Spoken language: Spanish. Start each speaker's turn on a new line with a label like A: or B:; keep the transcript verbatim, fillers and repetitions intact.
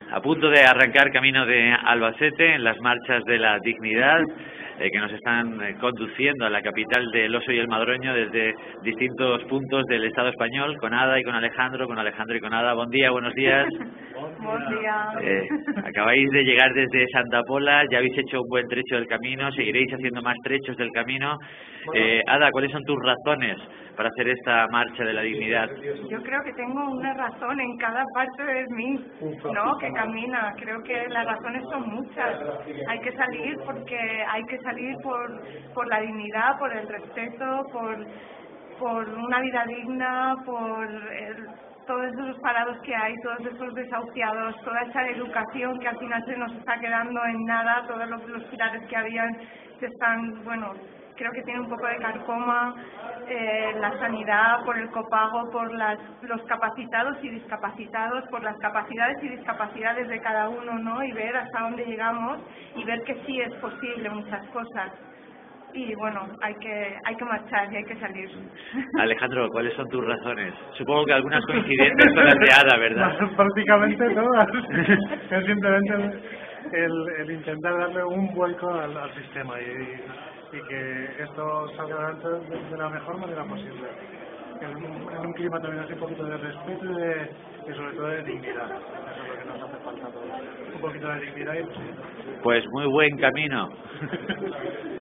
A: a punto de arrancar camino de Albacete en las marchas de la dignidad eh, que nos están eh, conduciendo a la capital del Oso y el Madroño desde distintos puntos del Estado español, con Ada y con Alejandro, con Alejandro y con Ada. Buen día, buenos días.
B: Buen día.
A: Eh, acabáis de llegar desde Santa Pola, ya habéis hecho un buen trecho del camino, seguiréis haciendo más trechos del camino. Eh, Ada, ¿cuáles son tus razones para hacer esta marcha de la dignidad?
B: Yo creo que tengo una razón en cada parte de mí, ¿no? Que camina. Creo que las razones son muchas. Hay que salir porque hay que salir por, por la dignidad, por el respeto, por, por una vida digna, por el, todos esos parados que hay, todos esos desahuciados, toda esa educación que al final se nos está quedando en nada, todos los, los pilares que habían se están, bueno, creo que tiene un poco de carcoma, eh, la sanidad, por el copago, por las, los capacitados y discapacitados, por las capacidades y discapacidades de cada uno, ¿no? Y ver hasta dónde llegamos y ver que sí es posible muchas cosas. Y bueno, hay que hay que marchar y hay que salir.
A: Alejandro, ¿cuáles son tus razones? Supongo que algunas coincidentes con las de Ada, ¿verdad?
C: Prácticamente todas. Es simplemente el, el, el intentar darle un vuelco al, al sistema y, y que esto salga adelante de, de la mejor manera posible. En un, en un clima también así un poquito de respeto y, de, y sobre todo de dignidad. Eso es lo que nos hace falta a todos. Un poquito de dignidad y pues,
A: pues muy buen camino.